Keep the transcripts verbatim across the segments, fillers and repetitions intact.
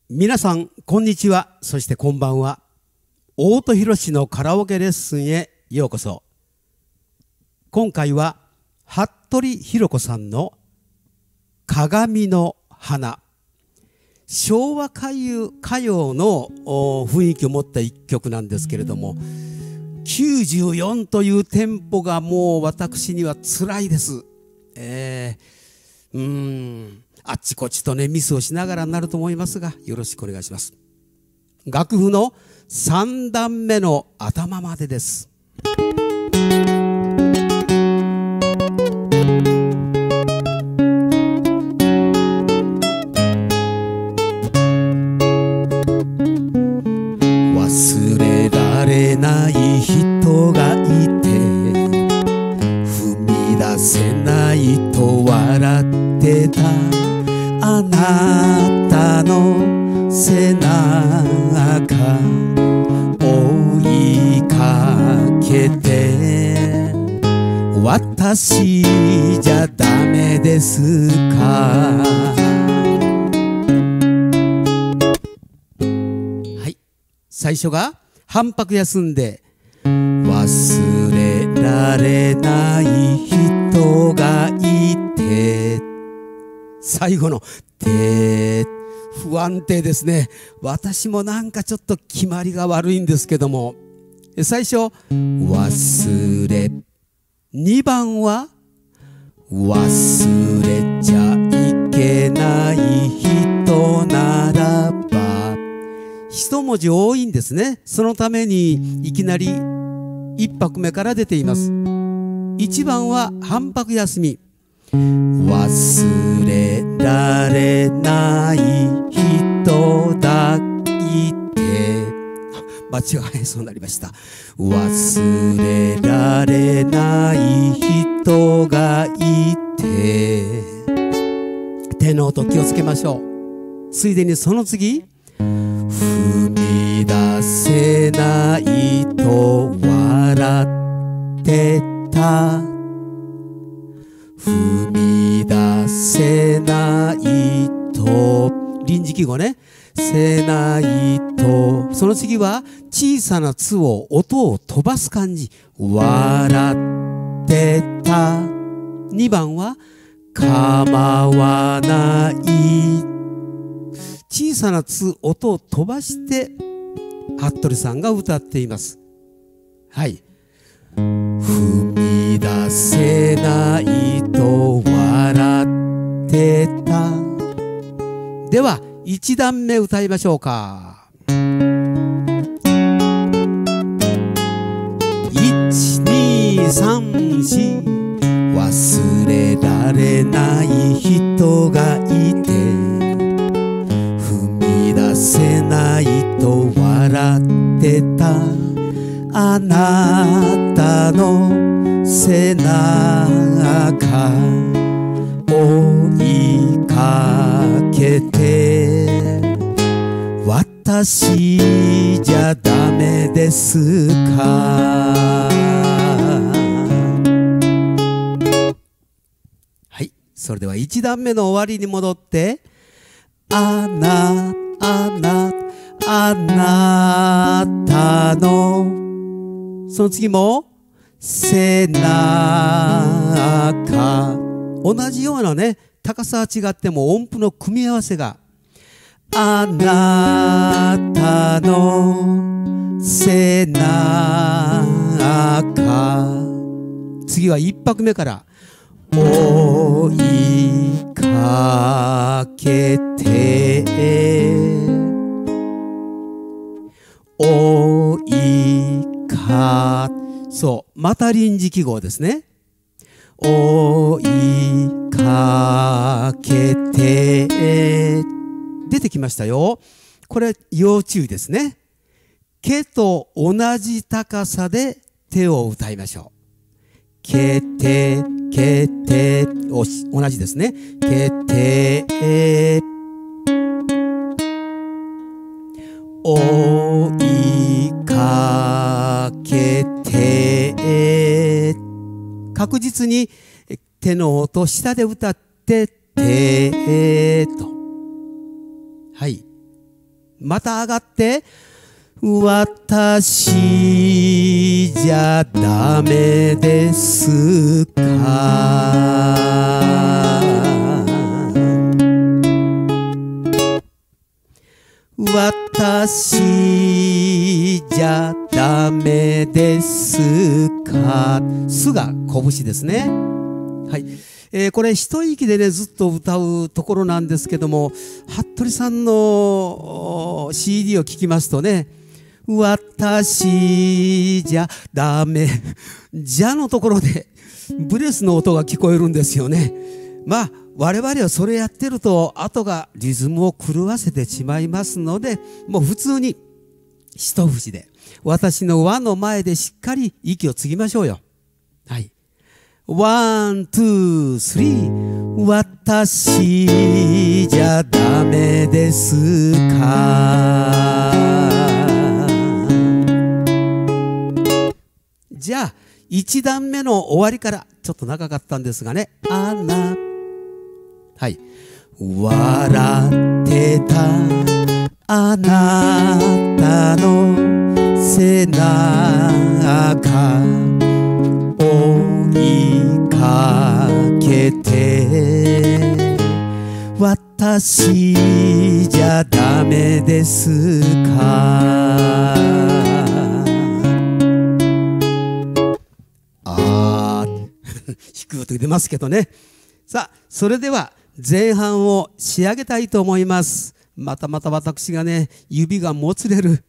皆さんこんにちは、そしてこんばんは。大戸博のカラオケレッスンへようこそ。今回は服部裕子さんの鏡の花、昭和歌謡歌謡の雰囲気を持った一曲なんですけれども、きゅうじゅうよんというテンポがもう私には辛いです。えー、うーんあっちこっちとねミスをしながらになると思いますが、よろしくお願いします。楽譜のさん段目の頭までです。忘れられない人がいて、踏み出せないと笑ってたあなたの背中追いかけて、私じゃダメですか。はい、最初が半拍休んで、忘れられない人がいて、最後の「て」不安定ですね。私もなんかちょっと決まりが悪いんですけども、最初「忘れ」、にばんは「忘れちゃいけない人ならば」、一文字多いんですね。そのためにいきなり一拍目から出ています。いちばんは半拍休み、忘れられない人だいて、間違えそうになりました。忘れられない人がいて、手の音気をつけましょう。ついでにその次、踏み出せないと笑ってた、踏み出せないと、臨時記号ね、せないと、その次は小さな「つ」を音を飛ばす感じ、笑ってた。にばんは構わない、小さな「つ」音を飛ばして服部さんが歌っています。はい、踏み出せないと笑ってた。ではいち段目歌いましょうか。いちにさんし、忘れられない人がいて、踏み出せないと笑ってたあなたの背中追いかけて、私じゃダメですか。はい、それではいち段目の終わりに戻って、あなあなあなたの、その次も背中、同じようなね高さは違っても音符の組み合わせが、あなたの背中、次は一拍目から追いかけて、追いか、そうまた臨時記号ですね。追いかけて、出てきましたよ。これ要注意ですね。けと同じ高さで手を歌いましょう。けてけて、同じですね。けて、追いかけて、確実に手の音下で歌っててと、はい、 また上がって、私じゃダメですか。私じゃダメですか。すが拳ですね。はい。えー、これ一息でねずっと歌うところなんですけども、服部さんの シーディー を聴きますとね、私じゃダメじゃのところでブレスの音が聞こえるんですよね。まあ我々はそれやってると後がリズムを狂わせてしまいますので、もう普通に一節で私の輪の前でしっかり息を継ぎましょうよ。はい。ワン、ツー、スリー。私じゃダメですか。じゃあ一段目の終わりからちょっと長かったんですがね。あな、はい。笑ってたあなたの背中追いかけて、私じゃダメですか。あー低く出ますけどね。さあそれでは前半を仕上げたいと思います。またまた私がね指がもつれる。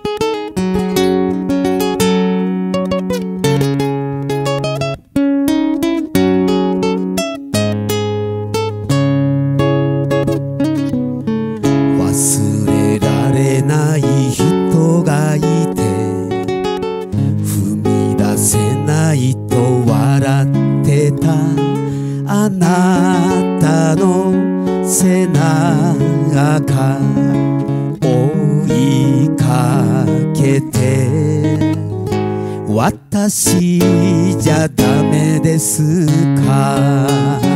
忘れられない人がいて、踏み出せないと笑ってたあなたの背中追いかけて、私じゃダメですか。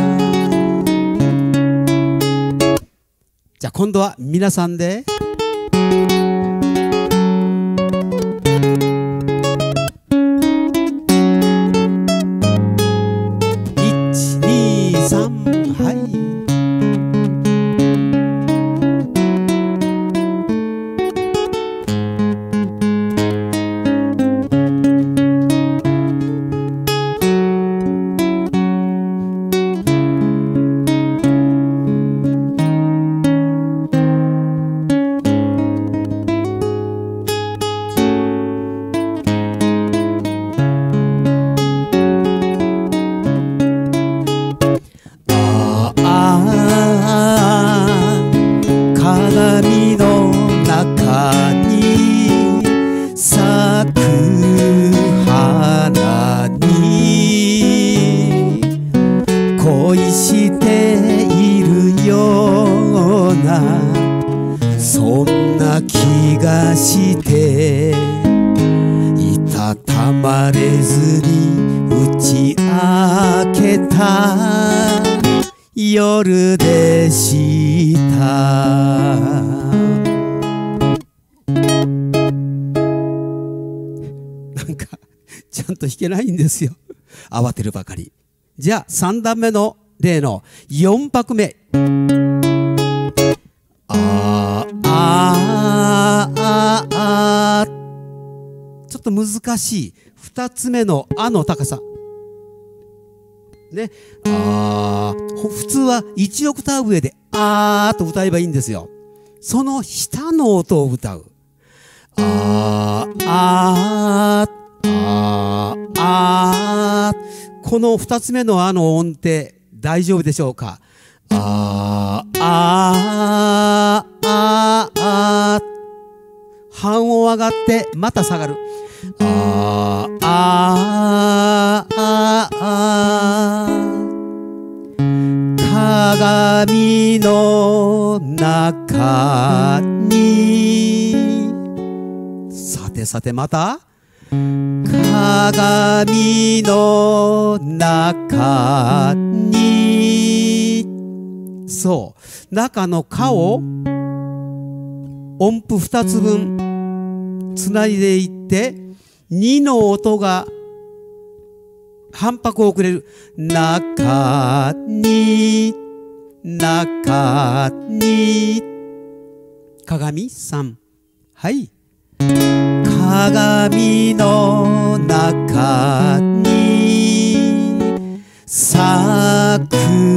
じゃあ今度は皆さんでいち、に、さん、はい。鏡の中に咲く花に恋しているような、そんな気がしていたたまれずに打ち明けた夜でした。なんかちゃんと弾けないんですよ、慌てるばかり。じゃあさん段目の例のよん拍目。あーあーあーあー、ちょっと難しいふたつめのあの高さね。あー、普通はいちオクターブ上であーと歌えばいいんですよ。その下の音を歌う。あーあーあーあー、このふたつめのあの音程大丈夫でしょうか。あーあーあーあー、半音上がってまた下がる。あーあーあーあー、鏡の中に、さてさてまた鏡の中に、そう中の顔音符ふたつぶんつないでいってにの音が反拍を送れる。中に中に鏡さん。はい。鏡の中に咲く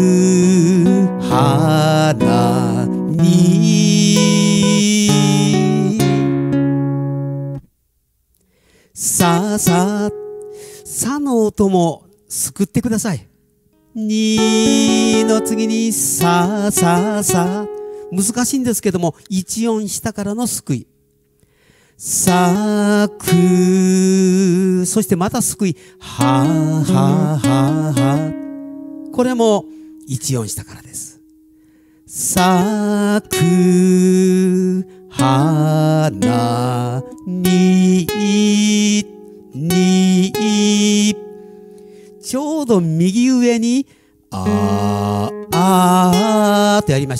花にさささの音もすくってください。にの次にさささ、難しいんですけどもいち音下からのすくい。咲く、そしてまたすくい、はははは、これもいち音下からです。咲く花にに、ちょうど右上にあーあーとやりました。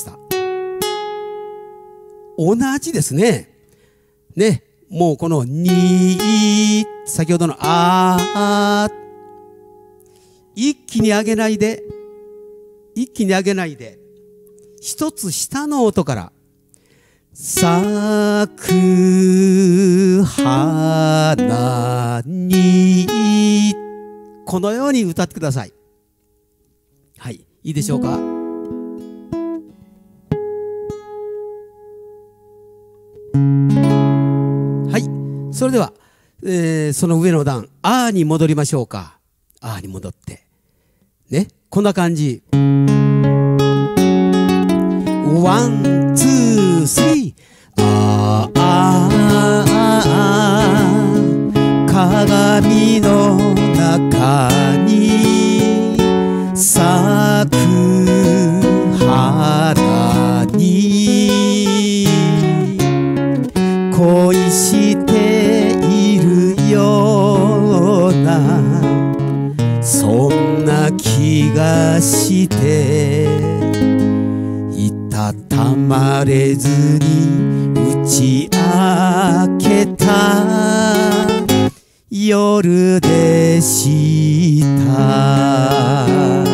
同じですね。ね、もうこのに、先ほどのあー、一気に上げないで、一気に上げないで、一つ下の音から、咲く花に、このように歌ってください。はい、いいでしょうか。それでは、えー、その上の段、あーに戻りましょうか。あーに戻って。ね、こんな感じ。ワン、ツー、スリー。あーあーあー、鏡の中に咲く花に恋しているような、そんな気がしていたたまれずに打ち明けた夜でした。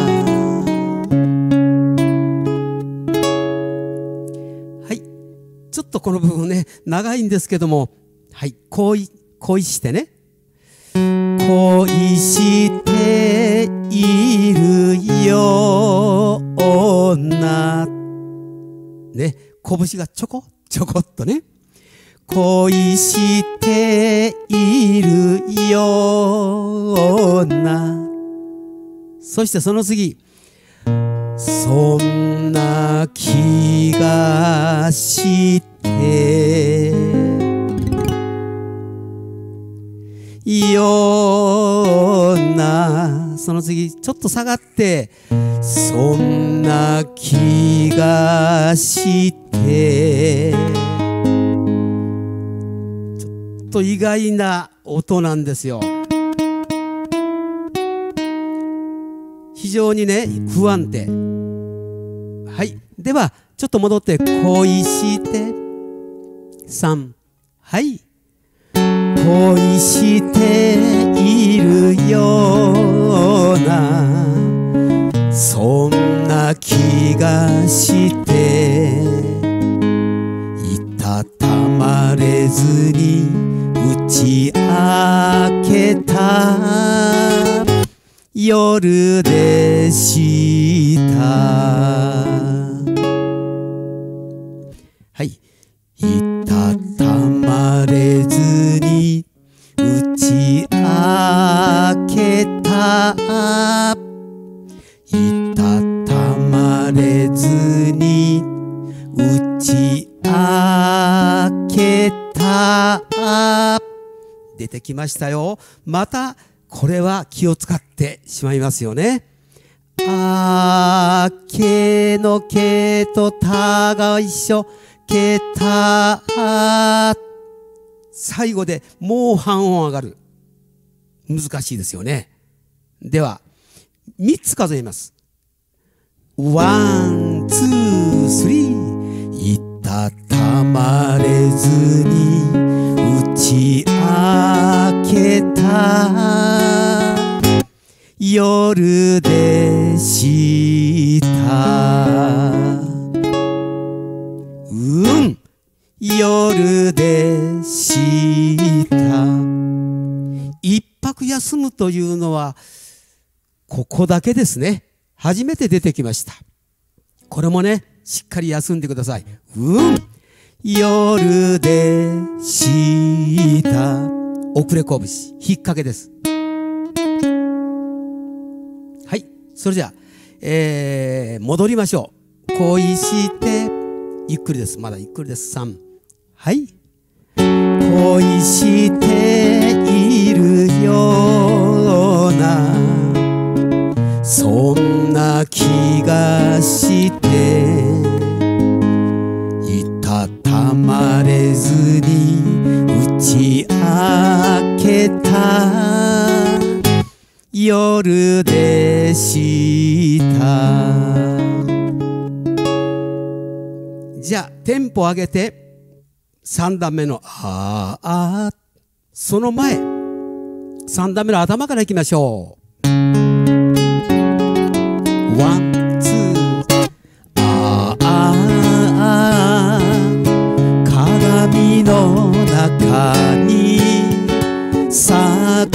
ちょっとこの部分ね長いんですけども、はい、恋恋してね、恋しているようなね、拳がちょこちょこっとね、恋しているような、そしてその次、そんな気がしてような、その次ちょっと下がって、そんな気がしてちょっと意外な音なんですよ。非常にね不安定。はい、ではちょっと戻って恋してさん、はい、恋しているような、そんな気がしていたたまれずに打ち明けた夜でした。はい、いたたまれずに打ち明けた、いたたまれずに打ち明けた、出てきましたよ。またこれは気を使ってしまいますよね。あけのけとたが一緒、けた、最後でもう半音上がる。難しいですよね。ではみっつ数えます。ワン、ツー、スリー。いたたまれうん夜でした。一泊休むというのはここだけですね。初めて出てきました。これもね、しっかり休んでください。うん夜でした。遅れこぶし、引っ掛けです。はい、それじゃあ、えー、戻りましょう。恋してゆっくりです。まだゆっくりです。さん、はい。恋しているようなそんな気がしていたたまれずに打ち明けた夜でした。じゃあテンポ上げてさん段目のあーあー、その前さん段目の頭からいきましょう。ワンツーあーあー、鏡の中に咲く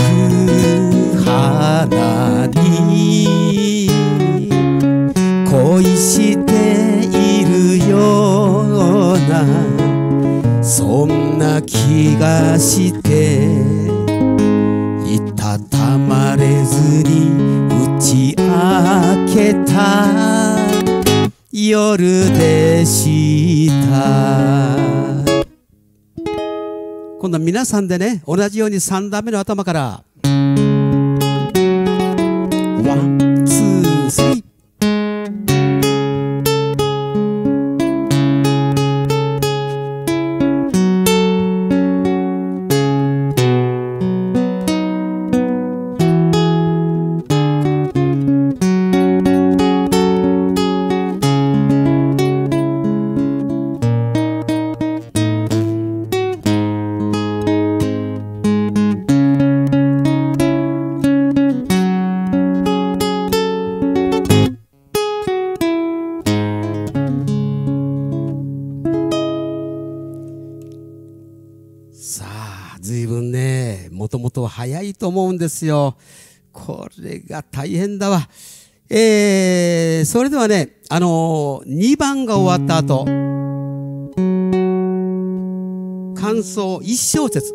花に恋しているようなそんな気がしていたたまれずに打ち明けた夜でした。今度は皆さんでね、同じようにさん段目の頭からワンツースリー。さあ、随分ね、もともとは早いと思うんですよ。これが大変だわ。えー、それではね、あのー、にばんが終わった後、感想いち小節。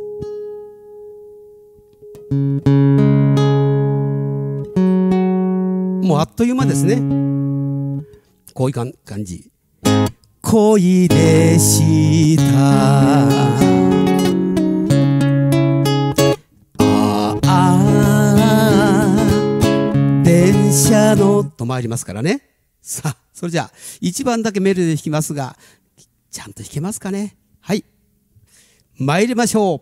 もうあっという間ですね。こういう感じ。恋でした電車のと参りますからね。さあ、それじゃあいちばんだけメロディー弾きますが、ちゃんと弾けますかね。はい、参りましょう。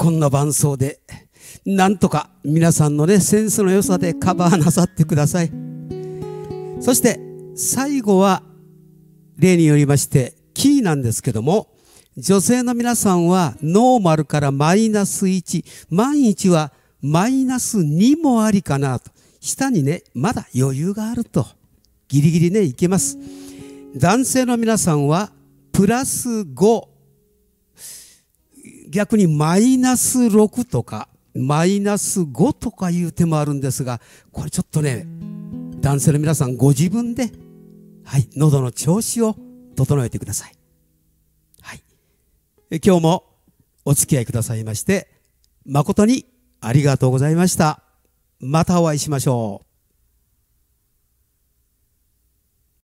こんな伴奏でなんとか皆さんのねセンスの良さでカバーなさってください。そして最後は例によりましてキーなんですけども、女性の皆さんはノーマルからマイナスいち、万一はマイナスにもありかなと、下にねまだ余裕があると、ギリギリねいけます。男性の皆さんはプラスご、逆にマイナスろくとかマイナスごとかいう手もあるんですが、これちょっとね男性の皆さんご自分で、はい、喉の調子を整えてください。はい、今日もお付き合いくださいまして誠にありがとうございました。またお会いしましょう。